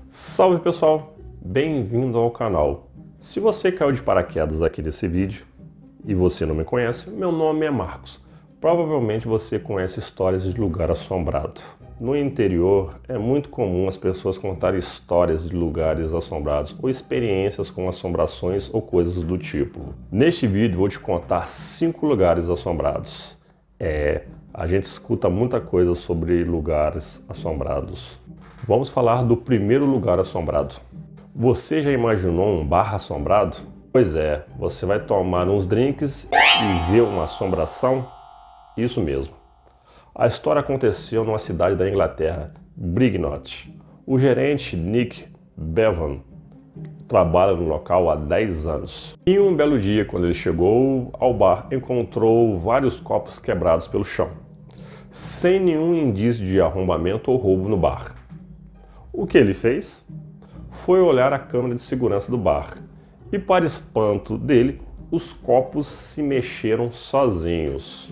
Salve pessoal, bem-vindo ao canal. Se você caiu de paraquedas aqui nesse vídeo e você não me conhece, meu nome é Marcos. Provavelmente você conhece histórias de lugar assombrado. No interior é muito comum as pessoas contarem histórias de lugares assombrados ou experiências com assombrações ou coisas do tipo. Neste vídeo vou te contar 5 lugares assombrados. A gente escuta muita coisa sobre lugares assombrados. Vamos falar do primeiro lugar assombrado. Você já imaginou um bar assombrado? Pois é, você vai tomar uns drinks e ver uma assombração? Isso mesmo. A história aconteceu numa cidade da Inglaterra, Brignoth. O gerente Nick Bevan trabalha no local há 10 anos. Em um belo dia, quando ele chegou ao bar, encontrou vários copos quebrados pelo chão, sem nenhum indício de arrombamento ou roubo no bar. O que ele fez? Foi olhar a câmera de segurança do bar e, para espanto dele, os copos se mexeram sozinhos.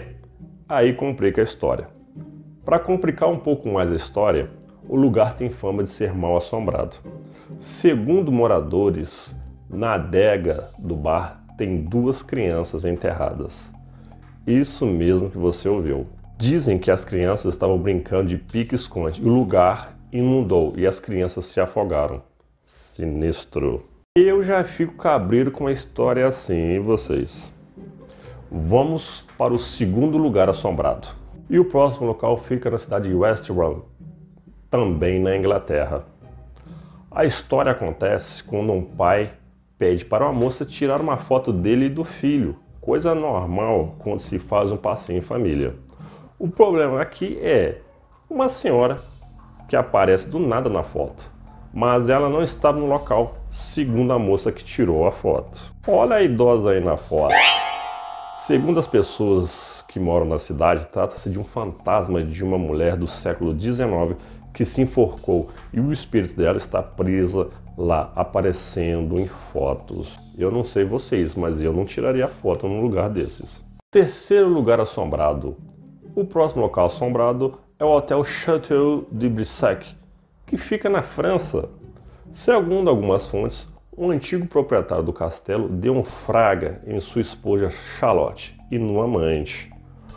Aí complica a história. Para complicar um pouco mais a história, o lugar tem fama de ser mal assombrado. Segundo moradores, na adega do bar tem 2 crianças enterradas. Isso mesmo que você ouviu. Dizem que as crianças estavam brincando de pique-esconde e o lugar inundou e as crianças se afogaram. Sinistro. Eu já fico cabreiro com uma história assim, e vocês? Vamos para o segundo lugar assombrado. E o próximo local fica na cidade de West Rum, também na Inglaterra. A história acontece quando um pai pede para uma moça tirar uma foto dele e do filho, coisa normal quando se faz um passeio em família. O problema aqui é uma senhora que aparece do nada na foto, mas ela não estava no local, segundo a moça que tirou a foto. Olha a idosa aí na foto. Segundo as pessoas que moram na cidade, trata-se de um fantasma de uma mulher do século XIX que se enforcou e o espírito dela está presa lá, aparecendo em fotos. Eu não sei vocês, mas eu não tiraria foto num lugar desses. Terceiro lugar assombrado. O próximo local assombrado é o Hotel Château de Brissac, que fica na França. Segundo algumas fontes, o antigo proprietário do castelo deu um fraga em sua esposa Charlotte e no amante.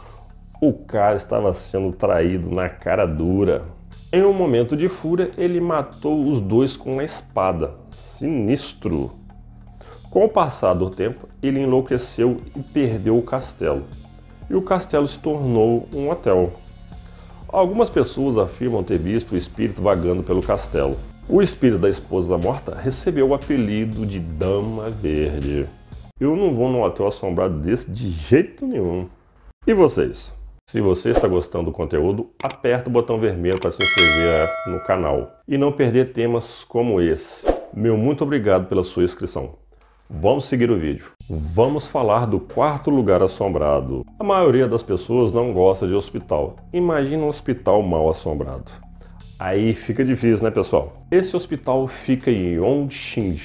O cara estava sendo traído na cara dura. Em um momento de fúria, ele matou os dois com uma espada. Sinistro! Com o passar do tempo, ele enlouqueceu e perdeu o castelo. E o castelo se tornou um hotel. Algumas pessoas afirmam ter visto o espírito vagando pelo castelo. O espírito da esposa morta recebeu o apelido de Dama Verde. Eu não vou num hotel assombrado desse de jeito nenhum. E vocês? Se você está gostando do conteúdo, aperta o botão vermelho para se inscrever no canal e não perder temas como esse. Meu muito obrigado pela sua inscrição. Vamos seguir o vídeo. Vamos falar do quarto lugar assombrado. A maioria das pessoas não gosta de hospital. Imagina um hospital mal assombrado. Aí fica difícil, né, pessoal? Esse hospital fica em Yongching,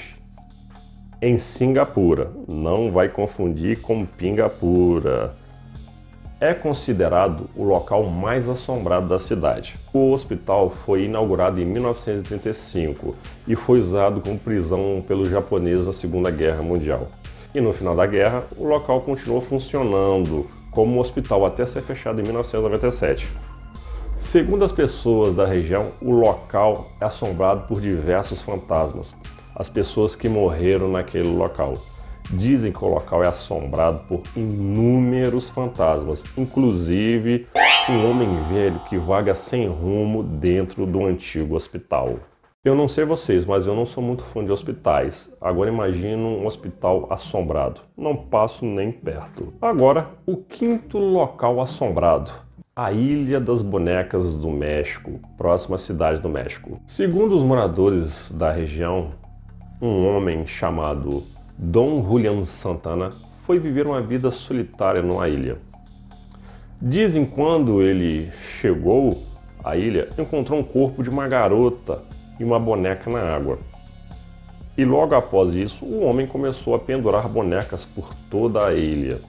em Singapura. Não vai confundir com Pingapura. É considerado o local mais assombrado da cidade. O hospital foi inaugurado em 1935 e foi usado como prisão pelos japoneses na Segunda Guerra Mundial. E no final da guerra, o local continuou funcionando como um hospital até ser fechado em 1997. Segundo as pessoas da região, o local é assombrado por diversos fantasmas, as pessoas que morreram naquele local. Dizem que o local é assombrado por inúmeros fantasmas, inclusive um homem velho que vaga sem rumo dentro do antigo hospital. Eu não sei vocês, mas eu não sou muito fã de hospitais. Agora imagino um hospital assombrado. Não passo nem perto. Agora, o quinto local assombrado. A Ilha das Bonecas do México, próxima cidade do México. Segundo os moradores da região, um homem chamado Dom Julian Santana foi viver uma vida solitária numa ilha. Dizem que quando ele chegou à ilha, encontrou um corpo de uma garota e uma boneca na água. E logo após isso, o homem começou a pendurar bonecas por toda a ilha.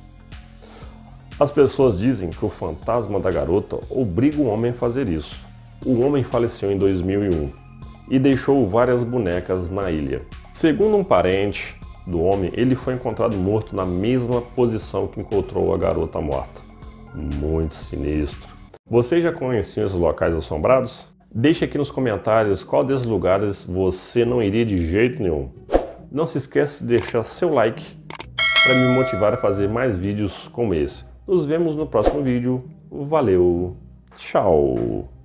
As pessoas dizem que o fantasma da garota obriga o homem a fazer isso. O homem faleceu em 2001 e deixou várias bonecas na ilha. Segundo um parente do homem, ele foi encontrado morto na mesma posição que encontrou a garota morta. Muito sinistro. Vocês já conheciam esses locais assombrados? Deixe aqui nos comentários qual desses lugares você não iria de jeito nenhum. Não se esqueça de deixar seu like para me motivar a fazer mais vídeos como esse. Nos vemos no próximo vídeo. Valeu, tchau!